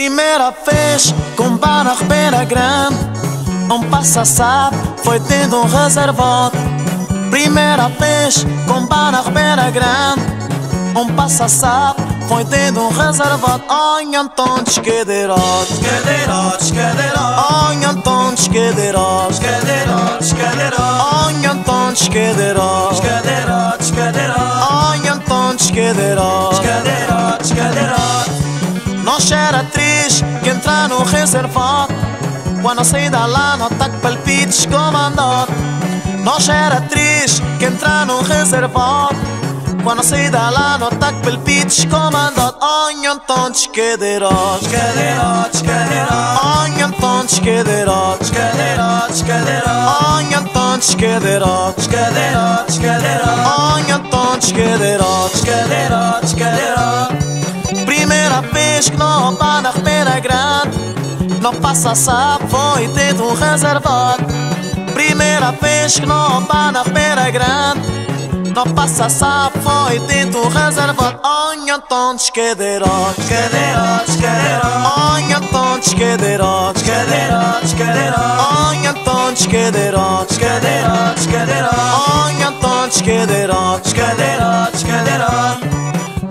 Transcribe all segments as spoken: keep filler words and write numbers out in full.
Primeira vez com bar na Ribeira Grande, um passa-sapo foi tendo um reservado. Primeira vez com bar na Ribeira Grande, um passa-sapo foi tendo um reservado. Ai, Antônio Esquadeirotes, Esquadeirotes, esquadeirotes, ai, Antônio Esquadeirotes, esquadeirotes, esquadeirotes, ai, Antônio Esquadeirotes, esquadeirotes, esquadeirotes, ai, Antônio Esquadeirotes. esquadeirotes, esquadeirotes. Nós era três que entrar no reservado, quando saí da lá no ataque palpites comandado. Nós era três que entrar no reservado, quando saí da lá no ataque palpites comandado. Ai, Antônio Esquadeirotes, Esquadeirotes, esquadeirotes, ai, Antônio Esquadeirotes, esquadeirotes, esquadeirotes, ai, Antônio Esquadeirotes, esquadeirotes, esquadeirotes, ai, Antônio Esquadeirotes. esquadeirotes, esquadeirotes. Primeira vez que não bar na Ribeira Grande, não passa-sapo foi dentro um reservado. Primeira vez que não bar na Ribeira Grande, não passa-sapo foi dentro um reservado. Ai, Antônio Esquadeirotes, Esquadeirotes, esquadeirotes, ai, Antônio Esquadeirotes, esquadeirotes, esquadeirotes, ai, Antônio Esquadeirotes, esquadeirotes, esquadeirotes, ai, Antônio Esquadeirotes. esquadeirotes, esquadeirotes.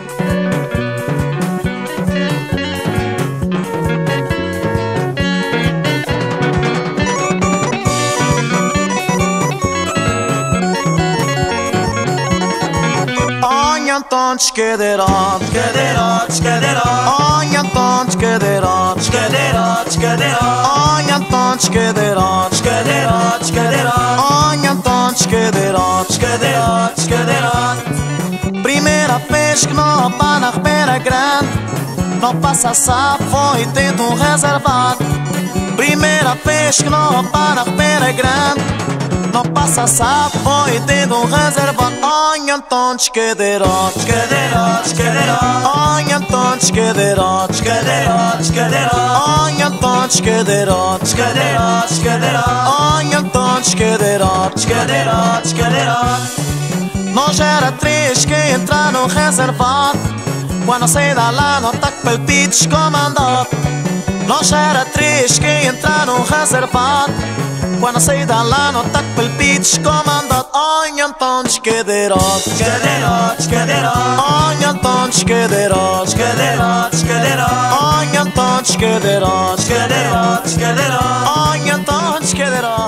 Ai, Antônio Esquadeirotes, Esquadeirotes, esquadeirotes, ai, Antônio Esquadeirotes, esquadeirotes, esquadeirotes, ai, Antônio Esquadeirotes, esquadeirotes, esquadeirotes, ai, Antônio Esquadeirotes. esquadeirotes, esquadeirotes. Primeira vez que não bar na Ribeira Grande, não passa-sapo foi dentro um reservado. Primeira vez que não bar na Ribeira Grande, não passa-sapo foi dentro um reservado. Ai, Antônio Esquadeirotes, Esquadeirotes, esquadeirotes, ai, Antônio Esquadeirotes, esquadeirotes, esquadeirotes, ai, Antônio Esquadeirotes, esquadeirotes, esquadeirotes, ai, Antônio Esquadeirotes. esquadeirotes, esquadeirotes. Nós era três que entrar no reservado, quando saí da lá no ataque palpites comandado. Nós era três que entrar no reservado, quando saí da lá no ataque palpites comandado. Ai, Antônio Esquadeirotes, Esquadeirotes, esquadeirotes, ai, Antônio Esquadeirotes, esquadeirotes, esquadeirotes, ai, Antônio Esquadeirotes, esquadeirotes, esquadeirotes. ai, Antônio Esquadeirotes.